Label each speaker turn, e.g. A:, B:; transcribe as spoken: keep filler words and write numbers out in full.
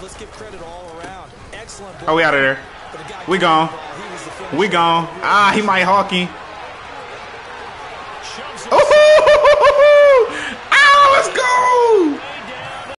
A: Let's give credit all around. Excellent.
B: Oh, we out of there. We gone. We gone. Ah, he might hawking.